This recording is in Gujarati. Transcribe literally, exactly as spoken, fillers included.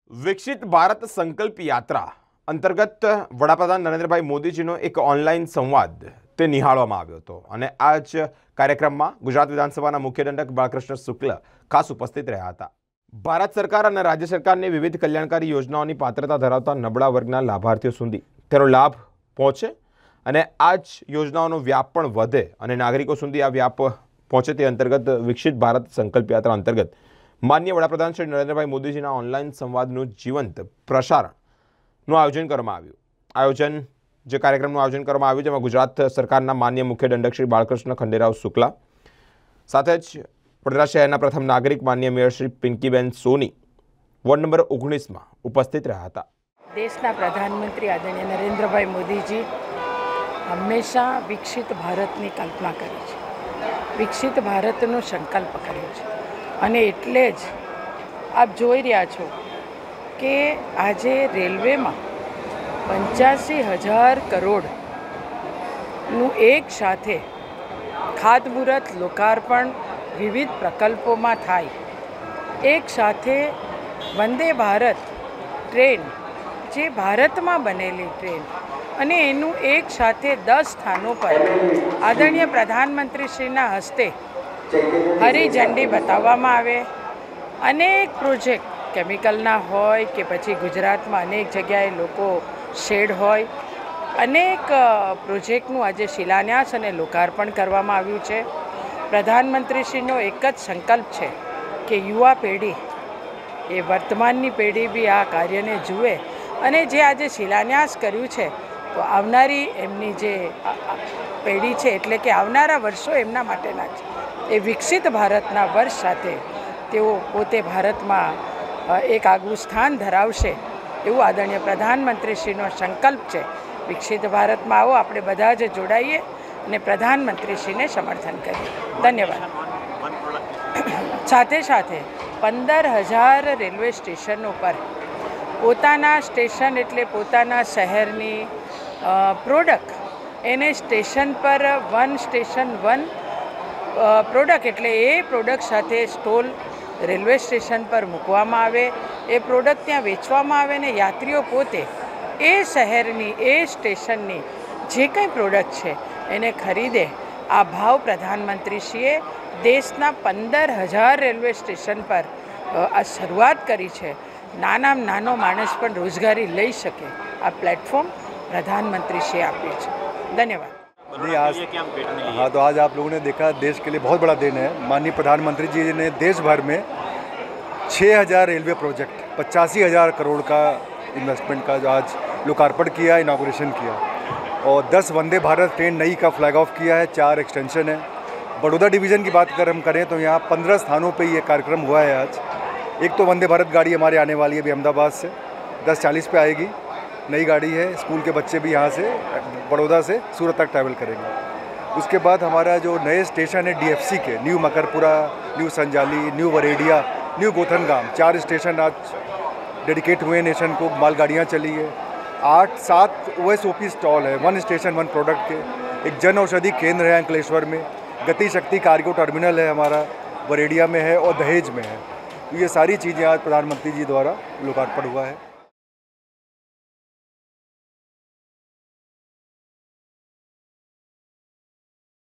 વિકસિત ભારત સંકલ્પ યાત્રા અંતર્ગત વડાપ્રધાન નરેન્દ્રભાઈ મોદીજીનો એક ઓનલાઈન સંવાદ તે નિહાળવામાં આવ્યો હતો અને આ જ કાર્યક્રમમાં ગુજરાત વિધાનસભાના મુખ્ય દંડક બાલકૃષ્ણ શુક્લ ખાસ ઉપસ્થિત રહ્યા હતા। ભારત સરકાર અને રાજ્ય સરકારની વિવિધ કલ્યાણકારી યોજનાઓની પાત્રતા ધરાવતા નબળા વર્ગના લાભાર્થીઓ સુધી તેનો લાભ પહોંચે અને આ જ યોજનાઓનો વ્યાપ પણ વધે અને નાગરિકો સુધી આ વ્યાપ પહોંચે તે અંતર્ગત વિકસિત ભારત સંકલ્પ યાત્રા અંતર્ગત માનનીય વડાપ્રધાન શ્રી નરેન્દ્રભાઈ મોદીજીના ઓનલાઈન સંવાદનું જીવંત પ્રસારણનું આયોજન કરવામાં આવ્યું। આયોજન જે કાર્યક્રમનું આયોજન કરવામાં આવ્યું જેમાં ગુજરાત સરકારના માનનીય મુખ્ય દંડક શ્રી બાલકૃષ્ણ ખંડેરાવ શુક્લા સાથે જ વડોદરા શહેરના પ્રથમ નાગરિક માનનીય mayor Shri Pinkiben Soni ward number ઓગણીસમાં ઉપસ્થિત રહ્યા હતા। દેશના પ્રધાનમંત્રી આદરણીય નરેન્દ્રભાઈ મોદીજી હંમેશા વિકસિત ભારતની કલ્પના કરી છે, વિકસિત ભારતનો સંકલ્પ કર્યો છે અને એટલે જ આપ જોઈ રહ્યા છો કે આજે રેલવેમાં પંચ્યાસી હજાર કરોડનું એક સાથે ખાતમુહૂર્ત લોકાર્પણ વિવિધ પ્રકલ્પોમાં થાય, એક સાથે વંદે ભારત ટ્રેન જે ભારતમાં બનેલી ટ્રેન અને એનું એક સાથે દસ સ્થાનો પર આદરણીય પ્રધાનમંત્રીશ્રીના હસ્તે હરી ઝંડી બતાવવામાં આવે। અનેક પ્રોજેક્ટ કેમિકલના હોય કે પછી ગુજરાતમાં અનેક જગ્યાએ લોકો શેડ હોય, અનેક પ્રોજેક્ટનું આજે શિલાન્યાસ અને લોકાર્પણ કરવામાં આવ્યું છે। પ્રધાનમંત્રીશ્રીનો એક જ સંકલ્પ છે કે યુવા પેઢી એ વર્તમાનની પેઢી બી આ કાર્યને જુએ અને જે આજે શિલાન્યાસ કર્યું છે તો આવનારી એમની જે પેઢી છે એટલે કે આવનારા વર્ષો એમના માટેના છે, એ વિકસિત ભારતના વર્ષ સાથે તેઓ પોતે ભારતમાં એક આગવું સ્થાન ધરાવશે એવું આદરણીય પ્રધાનમંત્રીશ્રીનો સંકલ્પ છે। વિકસિત ભારતમાં આવો આપણે બધા જ જોડાઈએ અને પ્રધાનમંત્રીશ્રીને સમર્થન કરીએ। ધન્યવાદ। સાથે સાથે પંદર હજાર રેલવે સ્ટેશનો પર પોતાના સ્ટેશન એટલે પોતાના શહેરની પ્રોડક્ટ એને સ્ટેશન પર વન સ્ટેશન વન પ્રોડક્ટ એટલે એ પ્રોડક્ટ સાથે સ્ટોલ રેલવે સ્ટેશન પર મૂકવામાં આવે, એ પ્રોડક્ટ ત્યાં વેચવામાં આવે ને યાત્રીઓ પોતે એ શહેરની એ સ્ટેશનની જે કંઈ પ્રોડક્ટ છે એને ખરીદે। આ ભાવ પ્રધાનમંત્રીશ્રીએ દેશના પંદર હજાર રેલવે સ્ટેશન પર આ શરૂઆત કરી છે। નાનામાં નાનો માણસ પણ રોજગારી લઈ શકે આ પ્લેટફોર્મ प्रधानमंत्री से आप्યું છે। धन्यवाद। जी आज हाँ तो आज आप लोगों ने देखा देश के लिए बहुत बड़ा दिन है। माननीय प्रधानमंत्री जी ने देश भर में छः हज़ार रेलवे प्रोजेक्ट पचासी हज़ार करोड़ का इन्वेस्टमेंट का जो आज लोकार्पण किया, इनाग्रेशन किया और दस वंदे भारत ट्रेन नई का फ्लैग ऑफ किया है, चार एक्सटेंशन है। बड़ौदा डिवीज़न की बात अगर हम करें तो यहाँ पंद्रह स्थानों पर ये कार्यक्रम हुआ है। आज एक तो वंदे भारत गाड़ी हमारे आने वाली है अभी अहमदाबाद से दस चालीस पे आएगी, नई गाड़ी है। स्कूल के बच्चे भी यहाँ से बड़ौदा से सूरत तक ट्रैवल करेंगे। उसके बाद हमारा जो नए स्टेशन है डीएफसी के new Makarpura, new Sanjali, new Varediya, new Gothangam, चार स्टेशन आज डेडिकेट हुए नेशन को, मालगाड़ियाँ चली है। आठ सात ओएसओपी स्टॉल है, वन स्टेशन वन प्रोडक्ट के। एक जन औषधि केंद्र है अंकलेश्वर में, गति शक्ति कार्गो टर्मिनल है हमारा वरेडिया में है और दहेज में है। तो ये सारी चीज़ें आज प्रधानमंत्री जी द्वारा लोकार्पण हुआ है।